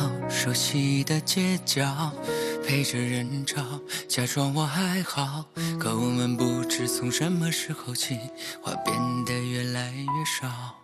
熟悉的街角，陪着人潮，假装我还好。可我们不知从什么时候起，话变得越来越少。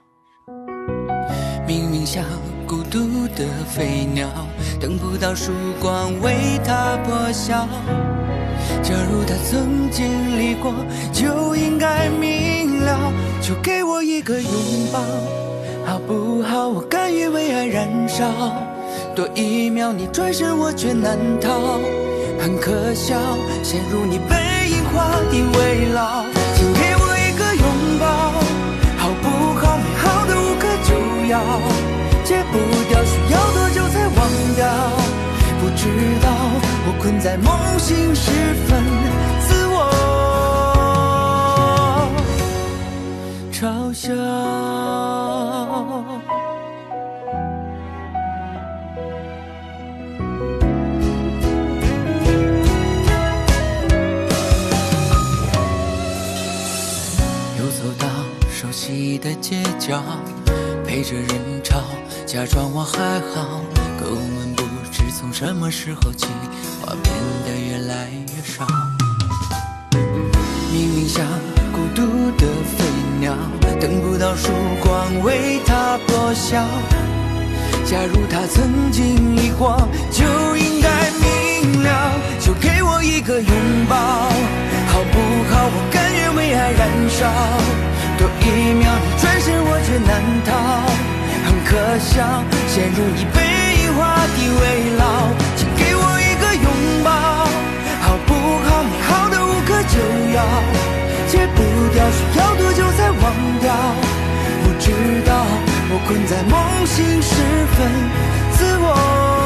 明明像孤独的飞鸟，等不到曙光为它破晓。假如它曾经历过，就应该明了。就给我一个拥抱，好不好？我甘愿为爱燃烧。多一秒你转身，我却难逃。很可笑，陷入你背影画地为牢。请给我一个拥抱，好不好？美好的无可救药，戒不掉，需要多久才忘掉？不知道，我困在梦醒时分，自我嘲笑。又走到熟悉的街角，陪着人潮，假装我还好。可我们不知从什么时候起，话变得越来越少。明明像孤独的飞鸟，等不到曙光为它破晓。假如它曾经历过，就应该明了。就给我一个拥抱，好不好？我甘愿为爱燃烧。多一秒你转身，我却难逃。很可笑，陷入你背影画地为牢。请给我一个拥抱，好不好？美好的无可救药，戒不掉，需要多久才忘掉？不知道，我困在梦醒时分，自我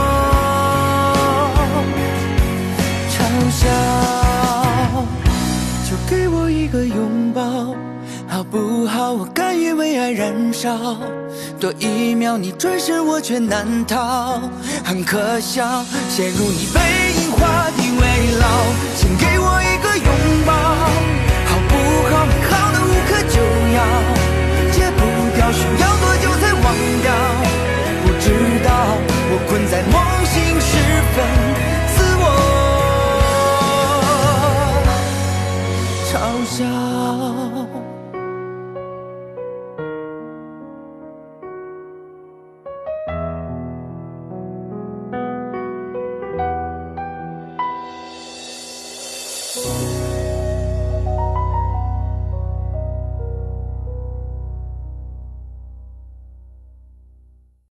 嘲笑。就给我一个拥抱，好不好？我甘愿为爱燃烧。多一秒你转身，我却难逃。很可笑，陷入你背影画地为牢。请给我一个拥抱，好不好？美好的无可救药，戒不掉，需要多久才忘掉？不知道，我困在梦